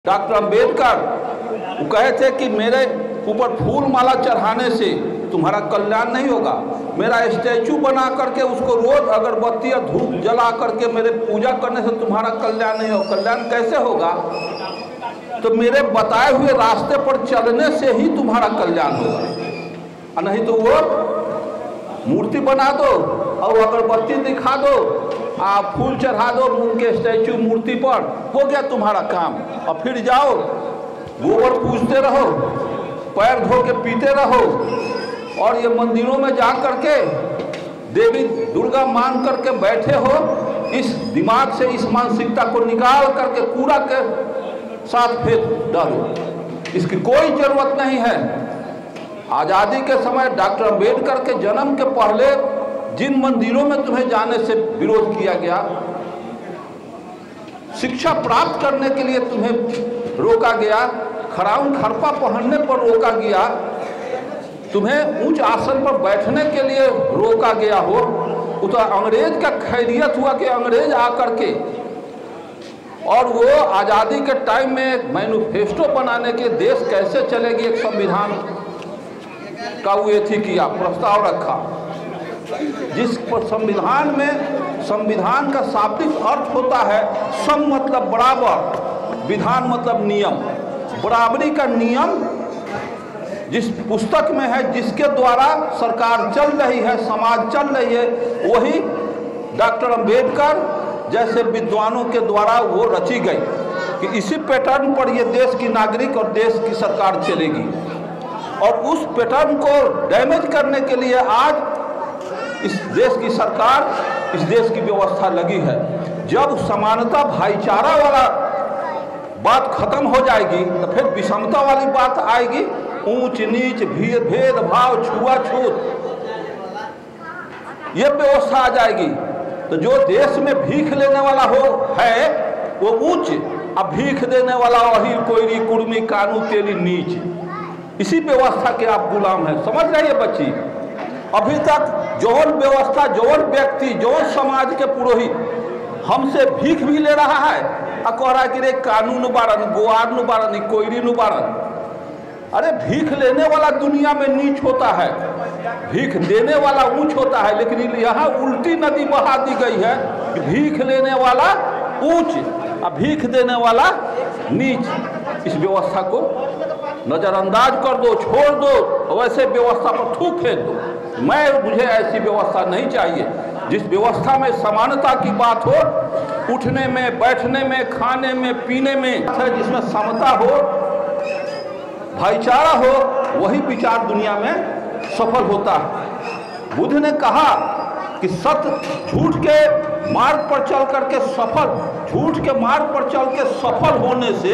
Doctor Ambedkar कहे थे कि मेरे ऊपर फूल माला चढ़ाने से तुम्हारा कल्याण नहीं होगा। मेरा स्टैचू बना करके उसको रोज अगरबत्ती और धूप जला करके मेरे पूजा करने से तुम्हारा कल्याण नहीं होगा। कल्याण कैसे होगा? तो मेरे बताए हुए रास्ते पर चलने से ही तुम्हारा कल्याण होगा, नहीं तो वो मूर्ति बना दो और अगरबत्ती दिखा दो, आप फूल चढ़ा दो उनके स्टैचू मूर्ति पर, हो गया तुम्हारा काम। और फिर जाओ गोबर पूजते रहो, पैर धो के पीते रहो, और ये मंदिरों में जा करके देवी दुर्गा मान करके बैठे हो। इस दिमाग से इस मानसिकता को निकाल करके कूड़ा के साथ फेंक डालो, इसकी कोई जरूरत नहीं है। आज़ादी के समय डॉक्टर अंबेडकर के जन्म के पहले जिन मंदिरों में तुम्हें जाने से विरोध किया गया, शिक्षा प्राप्त करने के लिए तुम्हें रोका गया, खड़ाउन खरपा पहनने पर रोका गया, तुम्हें उच्च आसन पर बैठने के लिए रोका गया हो, तो अंग्रेज का खैरियत हुआ कि अंग्रेज आकर के और वो आज़ादी के टाइम में मैनिफेस्टो बनाने के देश कैसे चलेगी, एक संविधान का वो एथी किया, प्रस्ताव रखा, जिस पर संविधान में संविधान का शाब्दिक अर्थ होता है सम मतलब बराबर, विधान मतलब नियम, बराबरी का नियम जिस पुस्तक में है, जिसके द्वारा सरकार चल रही है, समाज चल रही है, वही डॉक्टर अंबेडकर जैसे विद्वानों के द्वारा वो रची गई कि इसी पैटर्न पर ये देश की नागरिक और देश की सरकार चलेगी। और उस पैटर्न को डैमेज करने के लिए आज इस देश की सरकार, इस देश की व्यवस्था लगी है। जब समानता भाईचारा वाला बात खत्म हो जाएगी तो फिर विषमता वाली बात आएगी, ऊंच नीच भेदभाव छुआछूत, ये व्यवस्था आ जाएगी। तो जो देश में भीख लेने वाला हो है वो ऊंच, अब भीख देने वाला वही कोयरी कुर्मी कानू तेली नीच, इसी व्यवस्था के आप गुलाम हैं। समझ रहे हैं बच्ची? अभी तक जौन व्यवस्था, जौन व्यक्ति, जौन समाज के पुरोहित हमसे भीख भी ले रहा है और कह रहा है कि रे कानून बारन, गोआर नु बारन, कोयरी नु बारन। अरे भीख लेने वाला दुनिया में नीच होता है, भीख देने वाला ऊंच होता है, लेकिन यहाँ उल्टी नदी बहा दी गई है कि भीख लेने वाला ऊंच और भीख देने वाला नीच। इस व्यवस्था को नज़रअंदाज कर दो, छोड़ दो, वैसे व्यवस्था पर थूक फेंक दो। मुझे ऐसी व्यवस्था नहीं चाहिए जिस व्यवस्था में समानता की बात हो, उठने में, बैठने में, खाने में, पीने में, जिसमें समता हो, भाईचारा हो, वही विचार दुनिया में सफल होता है। बुद्ध ने कहा कि सत्य, झूठ के मार्ग पर चल करके सफल, झूठ के मार्ग पर चल के सफल होने से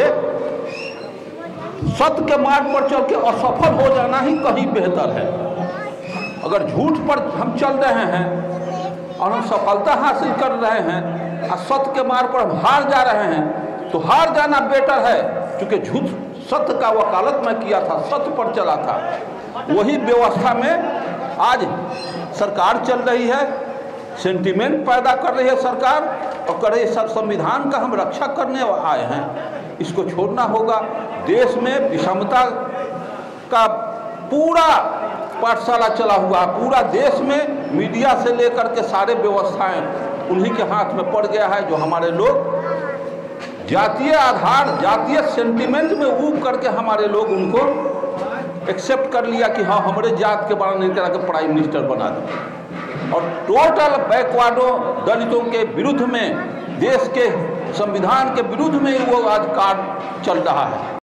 सत्य के मार्ग पर चल के असफल हो जाना ही कहीं बेहतर है। अगर झूठ पर हम चल रहे हैं और हम सफलता हासिल कर रहे हैं और सत्य के मार्ग पर हम हार जा रहे हैं, तो हार जाना बेटर है, क्योंकि झूठ सत्य का वकालत मैं किया था, सत्य पर चला था। वही व्यवस्था में आज सरकार चल रही है, सेंटिमेंट पैदा कर रही है सरकार, और कर रही है संविधान का हम रक्षा करने आए हैं, इसको छोड़ना होगा। देश में विषमता का पूरा पाठशाला चला हुआ, पूरा देश में मीडिया से लेकर के सारे व्यवस्थाएं उन्हीं के हाथ में पड़ गया है। जो हमारे लोग जातीय आधार, जातीय सेंटिमेंट में ऊब करके हमारे लोग उनको एक्सेप्ट कर लिया कि हाँ हमारे जात के बारे में करा के प्राइम मिनिस्टर बना दिया, और टोटल बैकवर्डों, दलितों के विरुद्ध में, देश के संविधान के विरुद्ध में वो आज कार्य चल रहा है।